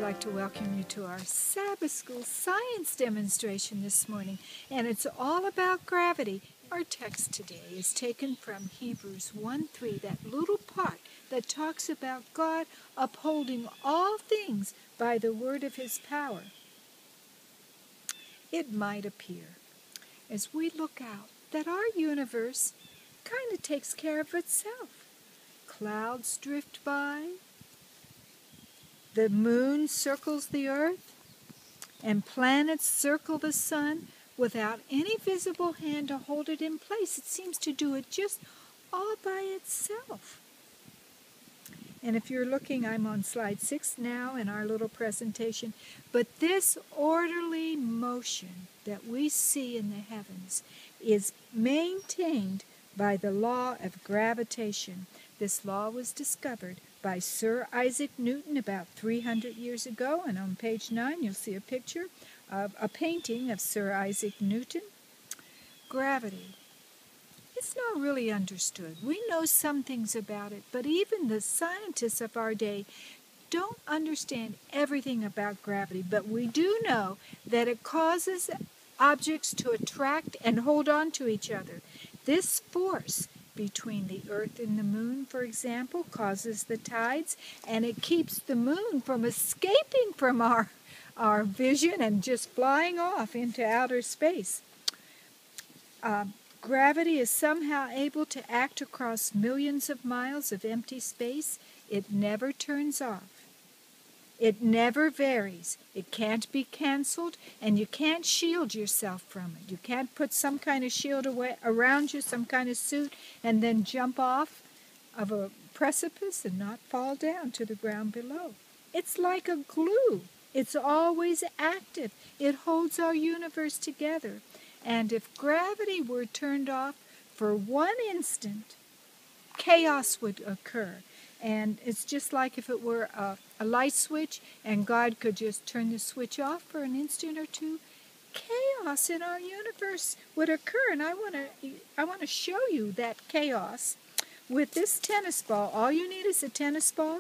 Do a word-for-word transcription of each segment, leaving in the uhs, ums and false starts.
like to welcome you to our Sabbath School science demonstration this morning, and it's all about gravity. Our text today is taken from Hebrews one three, that little part that talks about God upholding all things by the word of his power. It might appear, as we look out, that our universe kind of takes care of itself. Clouds drift by, the moon circles the earth, and planets circle the sun without any visible hand to hold it in place. It seems to do it just all by itself. And if you're looking, I'm on slide six now in our little presentation. But this orderly motion that we see in the heavens is maintained by the law of gravitation. This law was discovered by Sir Isaac Newton about three hundred years ago, and on page nine you'll see a picture of a painting of Sir Isaac Newton. Gravity. It's not really understood. We know some things about it, but even the scientists of our day don't understand everything about gravity. But we do know that it causes objects to attract and hold on to each other. This force between the earth and the moon, for example, causes the tides, and it keeps the moon from escaping from our, our vision and just flying off into outer space. Uh, gravity is somehow able to act across millions of miles of empty space. It never turns off. It never varies. It can't be canceled, and you can't shield yourself from it. You can't put some kind of shield away, around you, some kind of suit, and then jump off of a precipice and not fall down to the ground below. It's like a glue. It's always active. It holds our universe together. And if gravity were turned off for one instant, chaos would occur. And it's just like if it were a, a light switch and God could just turn the switch off for an instant or two, chaos in our universe would occur. And I want to I want to show you that chaos with this tennis ball. All you need is a tennis ball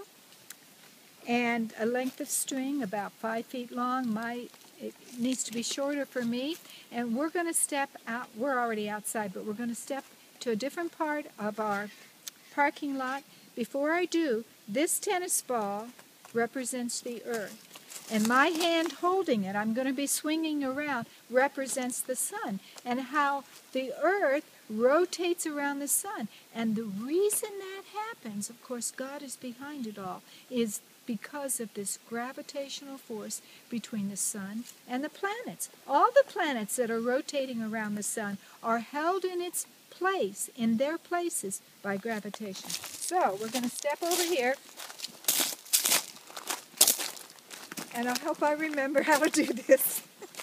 and a length of string about five feet long. My It needs to be shorter for me. And we're going to step out. We're already outside, but we're going to step to a different part of our parking lot. Before I do, this tennis ball represents the earth, and my hand holding it, I'm going to be swinging around, represents the sun, and how the earth rotates around the sun. And the reason that happens, of course, God is behind it all, is because of this gravitational force between the sun and the planets. All the planets that are rotating around the sun are held in its place, in their places, by gravitation. So we're going to step over here, and I hope I remember how to do this.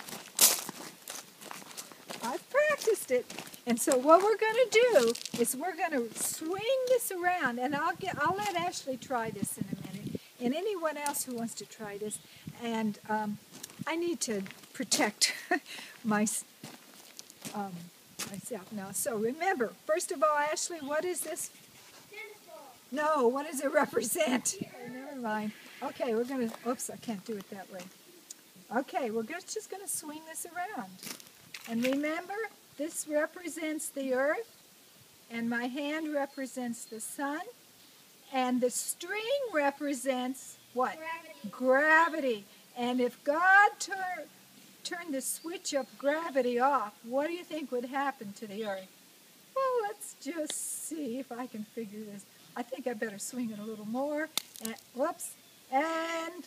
I've practiced it. And so what we're going to do is we're going to swing this around, and I'll get I'll let Ashley try this in a minute, and anyone else who wants to try this. And um, I need to protect my um, myself now. So remember, first of all, Ashley, what is this? No, what does it represent? Oh, never mind. Okay, we're going to, oops, I can't do it that way. Okay, we're just going to swing this around. And remember, this represents the earth, and my hand represents the sun, and the string represents what? Gravity. Gravity. And if God tur turned the switch of gravity off, what do you think would happen to the earth? Well, let's just see if I can figure this. I think I better swing it a little more. And, whoops. And,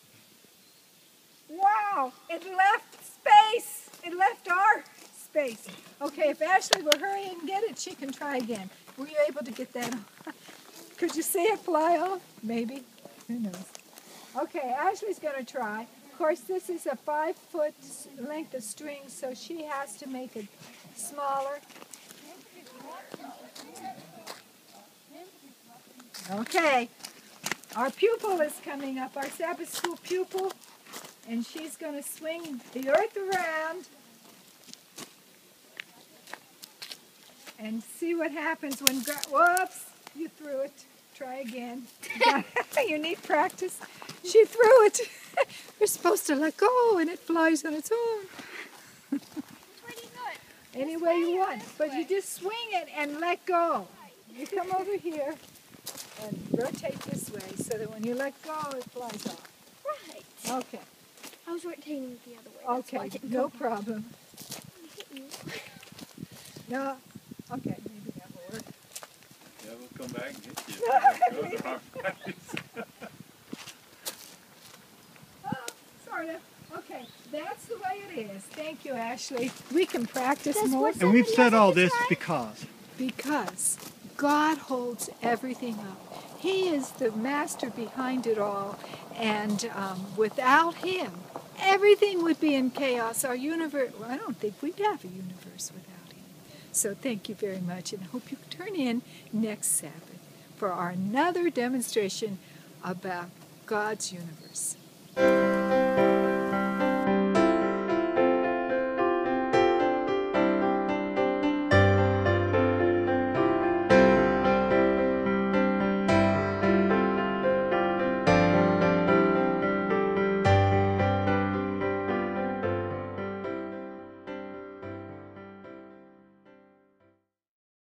wow, it left space. It left our space. Okay, if Ashley will hurry and get it, she can try again. Were you able to get that off? Could you see it fly off? Maybe. Who knows? Okay, Ashley's going to try. Of course, this is a five-foot length of string, so she has to make it smaller. Okay, our pupil is coming up, our Sabbath School pupil, and she's going to swing the earth around and see what happens when, gra whoops, you threw it. Try again. You need practice. She threw it. You're supposed to let go and it flies on its own. Which way do you go? Any way you want, but you just swing it and let go. You come over here and rotate this way so that when you let go, it flies off. Right. Okay. I was rotating it the other way. That's why I Okay, didn't no go. problem. Hit you. No, okay, maybe that will work. Yeah, we'll come back and hit you. That goes the wrong place. Oh, sort of. Okay, that's the way it is. Thank you, Ashley. We can practice Does more. what's And we've Somebody said all else at this the time? because Because God holds everything up. He is the master behind it all, and um, without Him, everything would be in chaos. Our universe, well, I don't think we'd have a universe without Him. So thank you very much, and I hope you turn in next Sabbath for our another demonstration about God's universe.